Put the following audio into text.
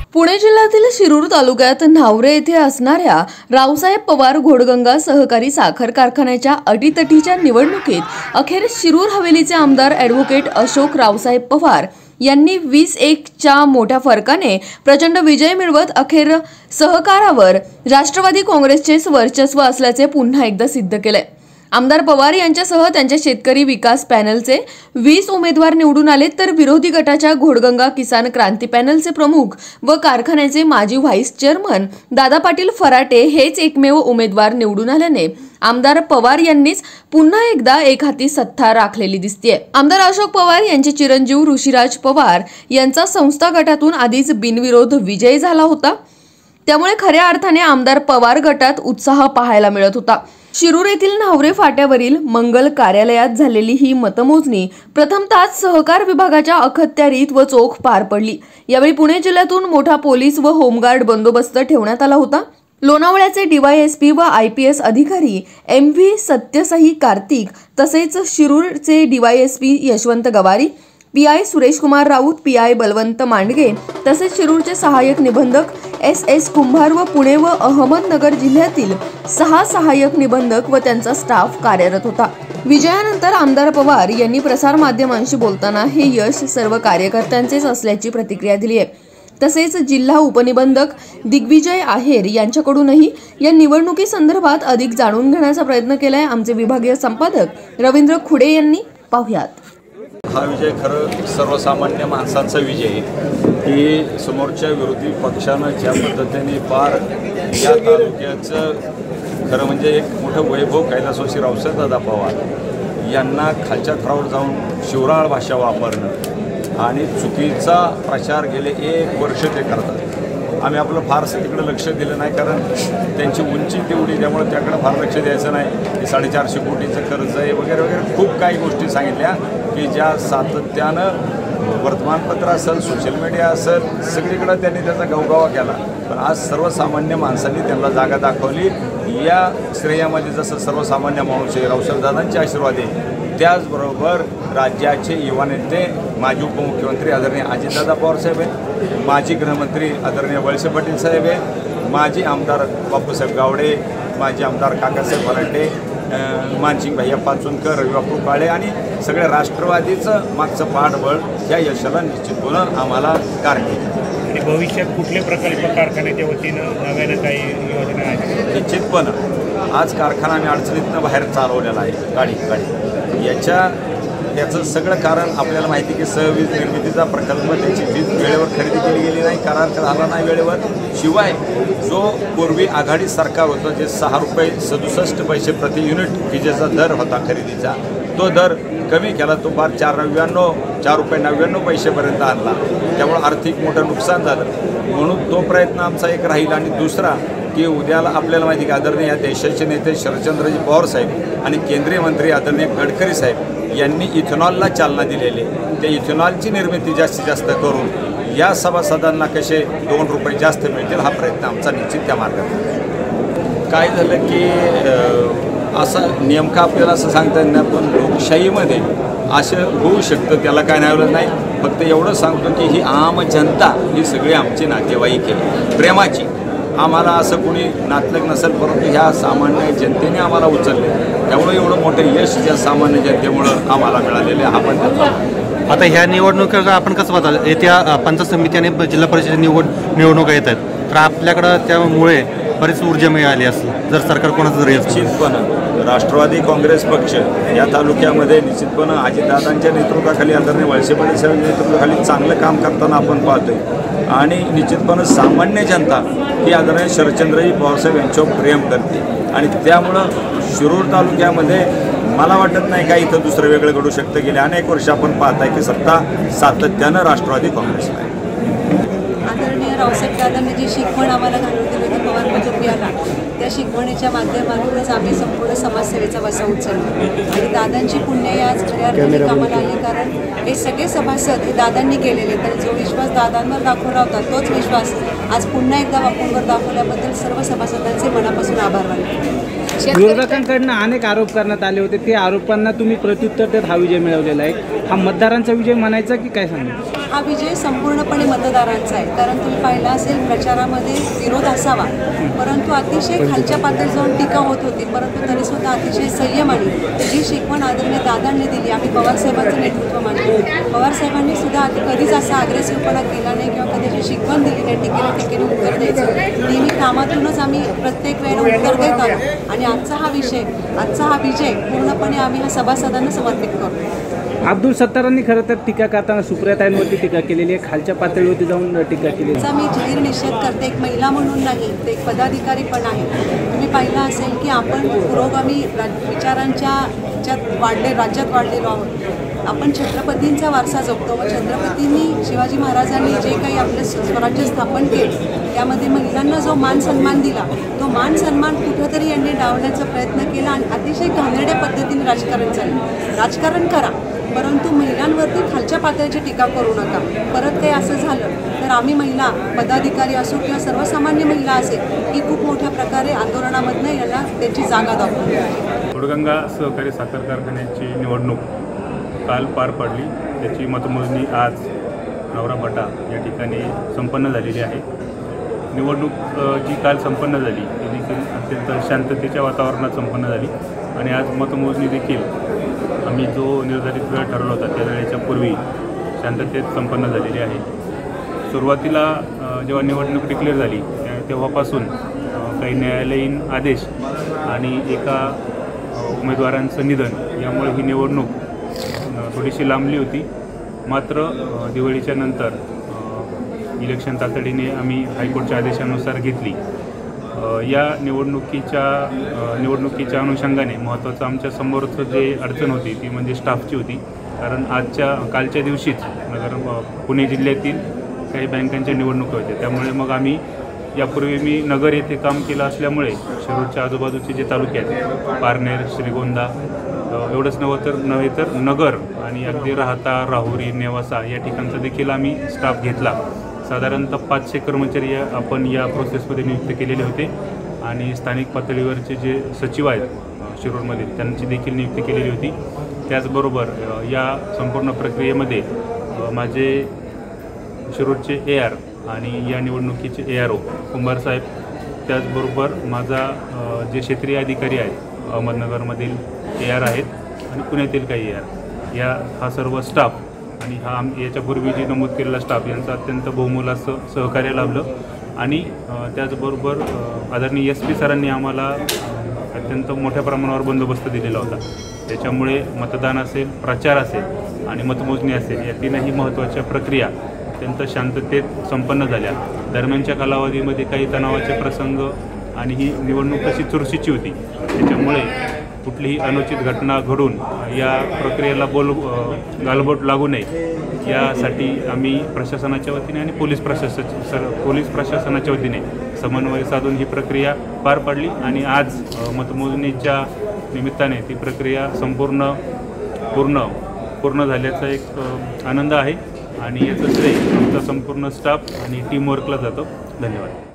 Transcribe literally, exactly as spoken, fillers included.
पुणे जिल्ह्यातील शिरूर तालुक्यात न्हावरे येथे असणाऱ्या रावसाहेब पवार घोडगंगा सहकारी साखर कारखान्याच्या अटीतटीच्या निवडणुकीत अखेर शिरूर हवेलीचे आमदार ॲडव्होकेट अशोक रावसाहेब पवार यांनी वीस एक च्या मोठ्या फरकाने प्रचंड विजय मिळवत अखेर सहकारावर राष्ट्रवादी काँग्रेसचे वर्चस्व असल्याचे पुन्हा एकदा सिद्ध केले। आमदार पवार यांच्यासह त्यांच्या शेतकरी विकास पॅनलचे वीस उमेदवार निवडून आले, तर विरोधी गटाच्या घोडगंगा किसान क्रांती पॅनलचे प्रमुख व कारखान्याचे माजी व्हाईस चेअरमन दादा पाटील फराटे हेच एकमेव उमेदवार निवडून आल्याने आमदार पवार यांनीच पुन्हा एकदा एकहाती सत्ता राखलेली दिसतेय। आमदार अशोक पवार यांचे चिरंजीव ऋषिराज पवार यांचा संस्था गटातून आधीच बिनविरोध विजय झाला होता, त्यामुळे खऱ्या अर्थाने आमदार पवार गटात उत्साह पाहायला मिळत होता। शिरूर येथील न्हावरे फाट्यावरील मंगल कार्यालयात झालेली ही मतमोजणी प्रथमतः सहकार विभागाच्या अखत्यारीत व चोख पार पडली। यावेळी पुणे जिल्ह्यातून मोठा पोलीस व होमगार्ड बंदोबस्त ठेवण्यात आला होता। लोणावळ्याचे डीवायएसपी व आयपीएस अधिकारी एम व्ही सत्यसाई कार्तिक तसेच शिरूरचे DYSP Yashwant Gawari, PI Suresh Kumar Raut, PI Balwant Mandge तसेच शिरूरचे सहाय्यक निबंधक एस एस कुंभार व पुणे व अहमदनगर जिल्ह्यातील सहा सहाय्यक निबंधक व त्यांचा स्टाफ कार्यरत होता। विजयानंतर आमदार पवार यांनी प्रसार माध्यमांशी बोलताना हे यश सर्व कार्यकर्त्यांचेच असल्याची प्रतिक्रिया दिली आहे। तसेच जिल्हा उपनिबंधक दिग्विजय आहेर यांच्याकडूनही या निवडणुकी संदर्भात अधिक जाणून घेण्याचा प्रयत्न केलाय। आमचे विभागीय संपादक रवींद्र खुडे यांनी पाहुयात। हा विजय खरं सर्वसामान्य माणसांचा विजय आहे की समोरच्या विरोधी पक्षानं ज्या पद्धतीने पार या तालुक्याचं खरं म्हणजे एक मोठं वैभव कैलासवासी रावसाहेब दादा पवार यांना खालच्या थरावर जाऊन शिवराळ भाषा वापरणं आणि चुकीचा प्रचार गेले एक वर्ष ते करतात। आम्ही आपलं फारसं तिकडे लक्ष दिलं नाही, कारण त्यांची उंची तेवढी, त्यामुळे त्याकडे फार लक्ष द्यायचं नाही की साडेचारशे कोटीचं कर्ज आहे वगैरे वगैरे खूप काही गोष्टी सांगितल्या की ज्या सातत्यानं वर्तमानपत्र असेल, सोशल मीडिया असेल, सगळीकडं त्यांनी त्याचा गवगावा केला। पण आज सर्वसामान्य माणसांनी त्यांना जागा दाखवली। या श्रेयामध्ये जसं सर्वसामान्य माणूस आहे, रावसाहेबदादांचे आशीर्वाद आहे, त्याचबरोबर राज्याचे युवा नेते माजी उपमुख्यमंत्री आदरणीय अजितदादा पवार साहेब आहे, माजी गृहमंत्री आदरणीय वळसे पाटील साहेब आहे, माजी आमदार बापूसाहेब गावडे, माजी आमदार काकासाहेब फराटे, मानसिंग भैया पाचुनकर, रविबापू काळे आणि सगळ्या राष्ट्रवादीचं मागचं पाठबळ या यशाला निश्चितपणे आम्हाला कारण आहे। आणि भविष्यात कुठले प्रकल्प कारखान्याच्या वतीनं नव्यानं काही योजना आहेत? निश्चितपणे आज कारखाना आम्ही अडचणीतनं बाहेर चालवलेला आहे गाडी गाडी याच्या याचं सगळं कारण आपल्याला माहिती की सहवीज निर्मितीचा प्रकल्प त्याची वीज वेळेवर खरेदी केली गेली नाही, करार झाला नाही वेळेवर। शिवाय जो पूर्वी आघाडी सरकार होतं जे सहा रुपये सदुसष्ट पैसे प्रति युनिट विजेचा दर होता खरेदीचा, तो दर कमी केला, तो फार चार नव्याण्णव चार रुपये नव्याण्णव पैसेपर्यंत आणला। त्यामुळे आर्थिक मोठं नुकसान झालं, म्हणून तो प्रयत्न आमचा एक राहील। आणि दुसरा की उद्याला आपल्याला माहिती की आदरणीय या देशाचे नेते शरदचंद्रजी पवार साहेब आणि केंद्रीय मंत्री आदरणीय गडकरी साहेब यांनी इथेनॉलला चालना दिलेली, त्या इथेनॉलची निर्मिती जास्तीत जास्त करून या सभासदांना कसे दोन रुपये जास्त मिळतील हा प्रयत्न आमचा निश्चित त्या मार्गात। काय झालं की असं नेमकं आपल्याला असं सांगता येत नाही, पण लोकशाहीमध्ये असं होऊ शकतं, त्याला काय नाही नाही फक्त एवढं सांगतो की ही आम जनता ही सगळी आमची नातेवाईक आहे, प्रेमाची। आम्हाला असं कोणी नातलग नसेल, परंतु ह्या सामान्य जनतेने आम्हाला उचलले, त्यामुळे एवढं मोठं यश त्या सामान्य जनतेमुळं आम्हाला मिळालेलं आहे। आपण आता ह्या निवडणुकीला आपण कसं पाहता, येत्या पंचायत समिती आणि जिल्हा परिषद निवड निवडणुका येत आहेत, तर आपल्याकडं त्यामुळे बरीच ऊर्जा मिळाली असेल जर सरकार कोणाचं जरी निश्चितपणे राष्ट्रवादी काँग्रेस पक्ष या तालुक्यामध्ये निश्चितपणे अजितदादांच्या नेतृत्वाखाली आदरणीय वळसे पाटील साहेब नेतृत्वाखाली चांगलं काम करताना आपण पाहतोय। आणि निश्चितपणे सामान्य जनता ही आदरणीय शरदचंद्रजी पवारसाहेब यांच्यावर प्रेम करते, आणि त्यामुळं शिरूर तालुक्यामध्ये मला वाटत नाही काय इथं दुसरं वेगळं घडू शकतं। गेले अनेक वर्ष आपण पाहत आहे की सत्ता सातत्यानं राष्ट्रवादी काँग्रेसला आहे। आदरणीय रावसाहेब दादांनी जी शिकवण आम्हाला घालून दिली होती पवार कुटुंबियाला, त्या शिकवणीच्या माध्यमातूनच आम्ही संपूर्ण समाजसेवेचा वसा उचलला आणि दादांची पुण्य आज खऱ्या अर्थाने कामाला आली, कारण हे सगळे सभासद हे दादांनी केलेले, तर जो विश्वास दादांवर दाखवला होता तोच विश्वास आज पुन्हा एकदा बापूंवर दाखवल्याबद्दल सर्व सभासदांचे मनापासून आभार मानतो। विरोधकांकडनं अनेक आरोप करण्यात आले होते, ते आरोपांना तुम्ही प्रत्युत्तर देत हा विजय मिळवलेला आहे. हा मतदारांचा विजय म्हणायचा की काय सांगा? हा विजय संपूर्णपणे मतदारांचा आहे, कारण तुम्ही पाहिला असेल प्रचारामध्ये विरोध असावा, परंतु अतिशय खालच्या पातळीवर जाऊन टीका होत होती, परंतु तरीसुद्धा अतिशय संयमाने जी शिकवण आदरणीय दादांनी दिली. आम्ही पवारसाहेबांचं नेतृत्व मानतो. पवारसाहेबांनी सुद्धा कधीच असा अग्रेसिव्हपणा केला नाही किंवा कधी जी शिकवण दिली नाही, टीकेला टीकेने उत्तर द्यायचं. नेहमी कामातूनच आम्ही प्रत्येक वेळेला उत्तर देत आलो आणि आजचा हा विषय आजचा हा विजय पूर्णपणे आम्ही हा सभासदांना समर्पित करतो. अब्दुल सत्तारांनी खरं तर टीका करताना सुप्रियाताईंवरती टीका केलेली आहे, खालच्या पातळीवरती जाऊन टीका केली आहे. त्याचा मी जाहीर निषेध करते. एक महिला म्हणून नाही, ते एक पदाधिकारी पण आहे. तुम्ही पाहिलं असेल की आपण पुरोगामी विचारांच्या ह्याच्यात वाढले राज्यात वाढलेलो आहोत. आपण छत्रपतींचा वारसा जपतो. व छत्रपतींनी शिवाजी महाराजांनी जे काही आपलं स्वराज्य स्थापन केलं त्यामध्ये महिलांना जो मान सन्मान दिला, तो मान सन्मान कुठंतरी यांनी डावण्याचा प्रयत्न केला आणि अतिशय घाणेरड्या पद्धतीने राजकारण चाललं. राजकारण करा, परंतु महिलांवरती खालच्या पातळीची टीका करू नका. परत काही असं झालं तर आम्ही महिला पदाधिकारी असो किंवा सर्वसामान्य महिला असेल ही खूप मोठ्या प्रकारे आंदोलनामधनं याला त्याची जागा दाखवू. घोडगंगा सहकारी साखर कारखान्याची निवडणूक काल पार पडली. त्याची मतमोजणी आज नवरापटा या ठिकाणी संपन्न झालेली आहे. निवडणूक जी काल संपन्न झाली ती देखील अत्यंत शांततेच्या वातावरणात संपन्न झाली आणि आज मतमोजणी देखील आम्ही जो निर्धारित वेळ ठरवला होता त्या वेळेच्या पूर्वी शांततेत संपन्न झालेली आहे. सुरुवातीला जेव्हा निवडणूक डिक्लेअर झाली तेव्हापासून काही न्यायालयीन आदेश आणि एका उमेदवारांचं निधन यामुळे ही निवडणूक थोडीशी लांबली होती. मात्र दिवाळीच्या नंतर इलेक्शन तातडीने आम्ही हायकोर्टच्या आदेशानुसार घेतली. या निवडणुकीच्या निवडणुकीच्या अनुषंगाने महत्त्वाचं आमच्या समोरचं जे अडचण होती ती म्हणजे स्टाफची होती. कारण आजच्या कालच्या दिवशीच नगर पुणे जिल्ह्यातील काही बँकांच्या निवडणुका होत्या. त्यामुळे मग आम्ही यापूर्वी मी नगर येथे काम केलं असल्यामुळे शिरूरच्या आजूबाजूचे जे तालुके आहेत पारनेर, श्रीगोंदा एवढंच नव्हे तर नव्हे तर नगर आणि अगदी राहता, राहुरी, नेवासा या ठिकाणचा देखील आम्ही स्टाफ घेतला. साधारणतः पाचशे कर्मचारी आपण या प्रोसेसमध्ये नियुक्त केलेले होते आणि स्थानिक पातळीवरचे जे सचिव आहेत शिरूरमध्ये त्यांची देखील नियुक्ती केलेली होती. त्याचबरोबर या संपूर्ण प्रक्रियेमध्ये माझे शिरूरचे ए आर आणि या निवडणुकीचे ए आर ओ कुंभारसाहेब, त्याचबरोबर माझा जे क्षेत्रीय अधिकारी आहेत अहमदनगरमधील ए आर आहेत आणि पुण्यातील काही ए आर, या हा सर्व स्टाफ आणि हा आम याच्यापूर्वी जे नमूद केलेला स्टाफ यांचं अत्यंत बहुमोलाचं सहकार्य लाभलं. आणि त्याचबरोबर आदरणीय एस पी सरांनी आम्हाला अत्यंत मोठ्या प्रमाणावर बंदोबस्त दिलेला होता. त्याच्यामुळे मतदान असेल, प्रचार असेल आणि मतमोजणी असेल या तीनही महत्त्वाच्या प्रक्रिया अत्यंत शांततेत संपन्न झाल्या. दरम्यानच्या कालावधीमध्ये काही तणावाचे प्रसंग आणि ही निवडणूक तशी चुरशीची होती, त्याच्यामुळे कुठलीही अनुचित घटना घडून या प्रक्रियेला बोल गालबोट लागू नये यासाठी आम्ही प्रशासनाच्या वतीने आणि पोलीस प्रशासन सर पोलीस प्रशासनाच्या वतीने समन्वय साधून ही प्रक्रिया पार पाडली. आणि आज मतमोजणीच्या निमित्ताने ती प्रक्रिया संपूर्ण पूर्ण पूर्ण झाल्याचा एक आनंद आहे आणि याचं श्रेय आमचा संपूर्ण स्टाफ आणि टीमवर्कला जातो. धन्यवाद.